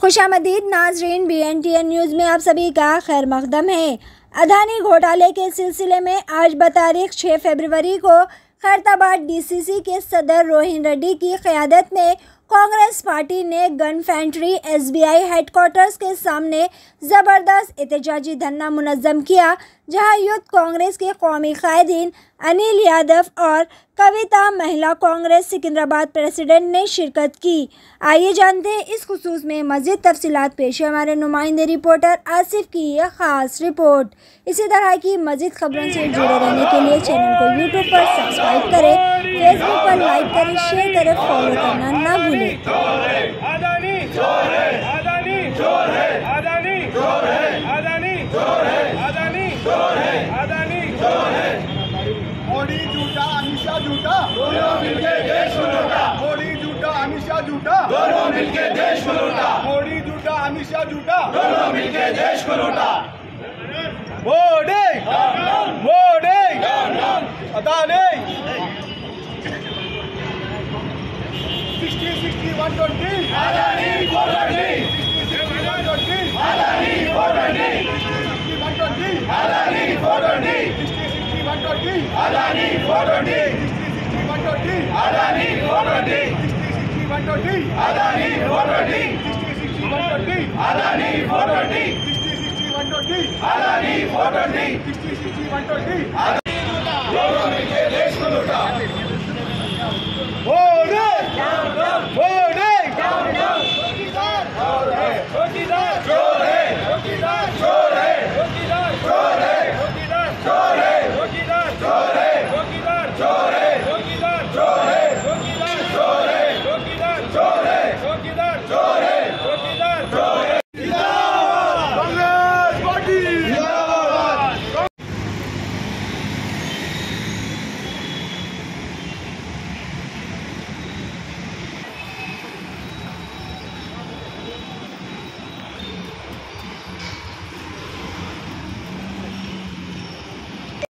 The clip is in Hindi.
खुशामदीद नाजरीन, BNTN न्यूज़ में आप सभी का खैर मकदम है। अदानी घोटाले के सिलसिले में आज बतारीख 6 फरवरी को खैरताबाद DCC के सदर रोहिन रेड्डी की क़यादत में कांग्रेस पार्टी ने गन फैक्ट्री SBI हेडक्वार्टर्स के सामने ज़बरदस्त एहतजाजी धरना मुनज़्ज़म किया, जहां यूथ कांग्रेस के कौमी कायदीन अनिल यादव और कविता महिला कांग्रेस सिकंदराबाद प्रेसिडेंट ने शिरकत की। आइए जानते हैं इस खुसूस में मज़ीद तफसीलात। पेश है हमारे नुमाइंदे रिपोर्टर आसिफ की यह ख़ास रिपोर्ट। इसी तरह की मज़ीद खबरों से जुड़े रहने के लिए चैनल को YouTube पर सब्सक्राइब करें, फेसबुक पर लाइक करें, शेयर करें, फॉलो करना ना भूलें। मोदी झूठा, अमित शाह झूठा, दोनों मिलके देश को लूटा। मोदी झूठा, अमित शाह झूठा, दोनों मिलके देश को लूटा। मोदी झूठा, अमित शाह झूठा, दोनों मिलके देश को लूटा। मोदी मोदी अदानी 60-60-120 अदानी 420 60-60-120 अदानी 420 60-60-120 अदानी 420 60-60-120 अदानी 420 60-60-120 अदानी 420 60-60-120 अदानी 420 60-60-120 अदानी 420 60-60-120 अदानी 420 60-60-120 दोनों मिलके देश को लूटा। मोदी